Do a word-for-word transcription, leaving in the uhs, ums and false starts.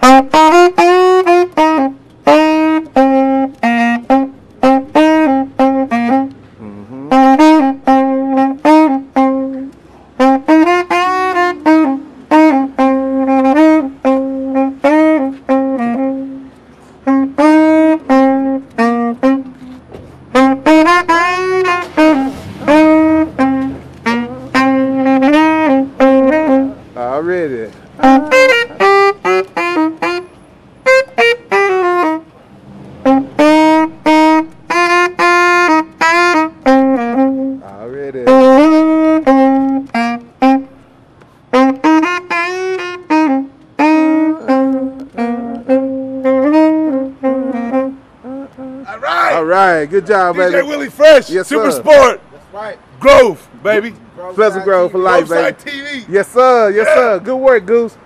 Already. Already. All right. All right. Good job, baby. D J Willie Fresh. Yes, Super sir. Sport. That's right. Grove, baby. Pleasant Grove for life, baby. GroveSide T V. Yes, sir. Yes, Yeah. sir. Good work, Goose.